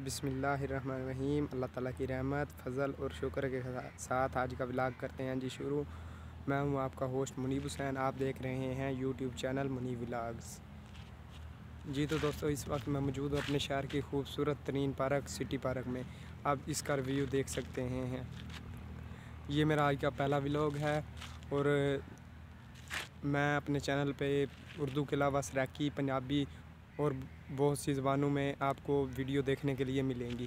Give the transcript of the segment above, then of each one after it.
बिस्मिल्लाहिर्रहमानिर्रहीम। अल्लाह ताला की रहमत फ़ज़ल और शुक्र के साथ आज का व्लॉग करते हैं जी शुरू। मैं हूं आपका होस्ट मुनीब हुसैन। आप देख रहे हैं यूट्यूब चैनल मुनीब व्लॉग्स। जी तो दोस्तों, इस वक्त मैं मौजूद हूं अपने शहर की खूबसूरत तरीन पार्क सिटी पार्क में। आप इसका रिव्यू देख सकते हैं। ये मेरा आज का पहला व्लॉग है और मैं अपने चैनल पे उर्दू के अलावा सराकी, पंजाबी और बहुत सी ज़बानों में आपको वीडियो देखने के लिए मिलेंगी।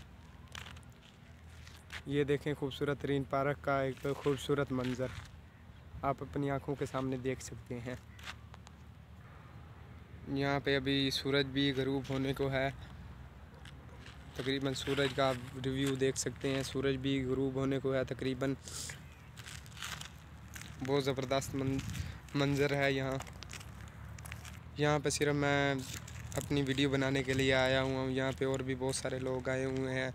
ये देखें खूबसूरत तरीन पार्क का एक खूबसूरत मंज़र आप अपनी आँखों के सामने देख सकते हैं। यहाँ पे अभी सूरज भी ग़रूब होने को है। तकरीबन सूरज का रिव्यू देख सकते हैं। सूरज भी ग़रूब होने को है तकरीबन। बहुत ज़बरदस्त मंज़र है यहाँ पे सिर्फ मैं अपनी वीडियो बनाने के लिए आया हुआ हूँ। यहाँ पे और भी बहुत सारे लोग आए हुए हैं।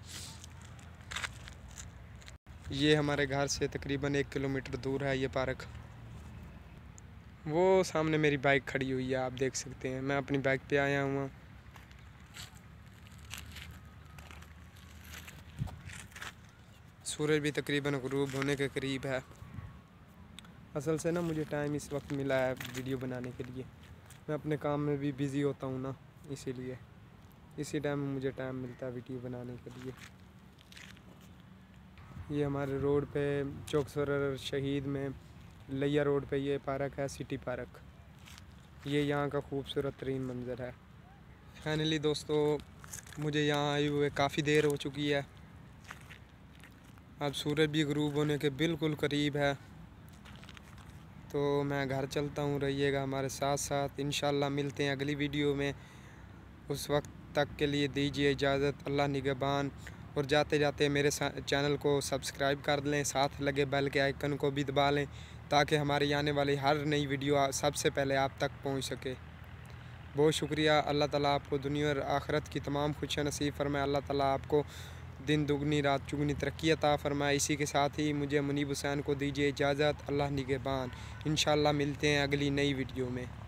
ये हमारे घर से तकरीबन 1 किलोमीटर दूर है ये पार्क। वो सामने मेरी बाइक खड़ी हुई है, आप देख सकते हैं। मैं अपनी बाइक पे आया हुआ। सूरज भी तकरीबन ग़रूब होने के करीब है। असल से ना मुझे टाइम इस वक्त मिला है वीडियो बनाने के लिए। मैं अपने काम में भी बिज़ी होता हूँ ना, इसीलिए इसी टाइम में मुझे टाइम मिलता है वीडियो बनाने के लिए। ये हमारे रोड पे चौकसर शहीद में लिया रोड पे ये पार्क है, सिटी पार्क। ये यहाँ का खूबसूरत तरीन मंज़र है। फाइनली दोस्तों, मुझे यहाँ आए हुए काफ़ी देर हो चुकी है। अब सूरज भी ग़रूब होने के बिल्कुल करीब है, तो मैं घर चलता हूँ। रहिएगा हमारे साथ साथ। इंशाल्लाह मिलते हैं अगली वीडियो में। उस वक्त तक के लिए दीजिए इजाज़त। अल्लाह निगहबान। और जाते जाते मेरे चैनल को सब्सक्राइब कर लें, साथ लगे बेल के आइकन को भी दबा लें ताकि हमारी आने वाली हर नई वीडियो सबसे पहले आप तक पहुंच सके। बहुत शुक्रिया। अल्लाह ताला आपको दुनिया और आखिरत की तमाम खुशियाँ नसीब फरमाए। अल्लाह ताला आपको दिन दुगनी रात चुगनी तरक्की अता फरमाए। इसी के साथ ही मुझे मुनीब हुसैन को दीजिए इजाज़त। अल्लाह निगहबान। इंशाल्लाह मिलते हैं अगली नई वीडियो में।